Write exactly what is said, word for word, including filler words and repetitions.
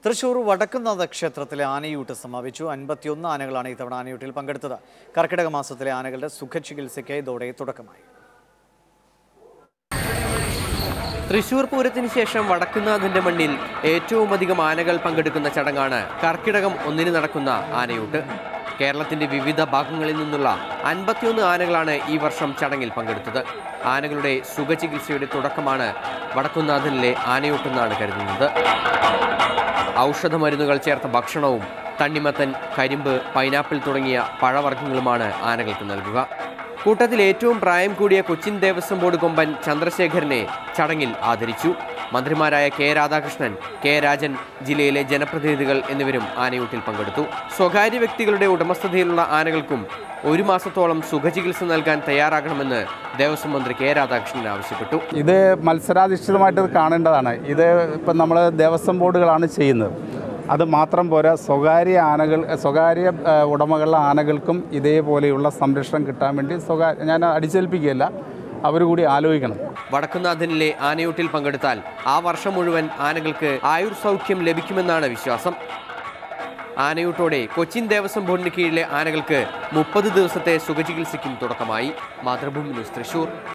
തൃശൂർ വടക്കുംനാഥ ക്ഷേത്രത്തിലെ ആനയൂട്ട് സമാപിച്ചു. അൻപത്തിയൊന്ന് ആനകളാണ് ഇത്തവണ ആനയൂട്ടിൽ പങ്കെടുത്തത്. കർക്കിടക മാസത്തിലെ ആനകളുടെ സുഖചികിത്സയ്ക്ക് ഇതോടെ തുടക്കമായി. തൃശൂർ പൂരത്തിന് ശേഷം വടക്കുംനാഥന്റെ മണ്ണിൽ ഏറ്റവും അധികം ആനകൾ പങ്കെടുക്കുന്ന ചടങ്ങാണ് കർക്കിടകം ഒന്നിന് നടക്കുന്ന ആനയൂട്ട്. കേരളത്തിന്റെ വിവിധ ഭാഗങ്ങളിൽ നിന്നുള്ള അൻപത്തിയൊന്ന് ആനകളാണ് ഈ വർഷം ചടങ്ങിൽ പങ്കെടുത്തത്. ആനകളുടെ സുഖചികിത്സയുടെ തുടക്കമാണ് വടക്കുംനാഥനിലെ ആനയൂട്ടെന്നാണ് കരുതുന്നത്. ഔഷധ മരുന്നുകൾ ചേർത്ത ഭക്ഷണവും തണ്ണിമത്തൻ, കരിമ്പ്, പൈനാപ്പിൾ തുടങ്ങിയ പഴവർഗ്ഗങ്ങളുമാണ് ആനകൾക്ക് നൽകുക. കൂട്ടത്തിൽ ഏറ്റവും പ്രായം കൂടിയ കൊച്ചിൻ ദേവസ്വം ബോർഡ് കൊമ്പൻ ചന്ദ്രശേഖരനെ ചടങ്ങിൽ ആദരിച്ചു. മന്ത്രിമാരായ കെ രാധാകൃഷ്ണൻ, കെ രാജൻ, ജില്ലയിലെ ജനപ്രതിനിധികൾ എന്നിവരും ആനയൂട്ടിൽ പങ്കെടുത്തു. സ്വകാര്യ വ്യക്തികളുടെ ഉടമസ്ഥതയിലുള്ള ആനകൾക്കും ഒരു മാസത്തോളം സുഖചികിത്സ നൽകാൻ തയ്യാറാകണമെന്ന് ദേവസ്വം മന്ത്രി കെ രാധാകൃഷ്ണൻ ആവശ്യപ്പെട്ടു. ഇത് മത്സരാധിഷ്ഠിതമായിട്ട് കാണേണ്ടതാണ്. ഇത് ഇപ്പം നമ്മൾ ദേവസ്വം ബോർഡുകളാണ് ചെയ്യുന്നത്. അത് മാത്രം പോരാ, സ്വകാര്യ ആനകൾ സ്വകാര്യ ഉടമകളുടെ ആനകൾക്കും ഇതേപോലെയുള്ള സംരക്ഷണം കിട്ടാൻ വേണ്ടി സ്വകാര്യ ഞാൻ അടിച്ചേൽപ്പിക്കുകയല്ല, അവർ കൂടി ആലോചിക്കണം. വടക്കുംനാഥനിലെ ആനയൂട്ടിൽ പങ്കെടുത്താൽ ആ വർഷം മുഴുവൻ ആനകൾക്ക് ആയുർ സൗഖ്യം ലഭിക്കുമെന്നാണ് വിശ്വാസം. ആനയൂട്ടോടെ കൊച്ചിൻ ദേവസ്വം ബോർഡിന് കീഴിലെ ആനകൾക്ക് മുപ്പത് ദിവസത്തെ സുഖചികിത്സയ്ക്കും തുടക്കമായി. മാതൃഭൂമി ന്യൂസ്, തൃശൂർ.